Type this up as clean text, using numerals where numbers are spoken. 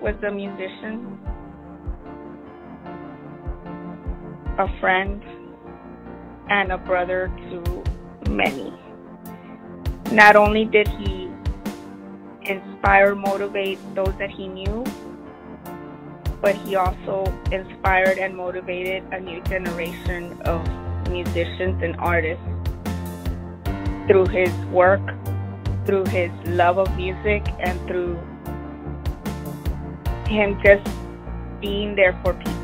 was a musician, a friend, and a brother to many. Not only did he inspire, motivate those that he knew, but he also inspired and motivated a new generation of musicians and artists through his work, through his love of music, and through him just being there for people.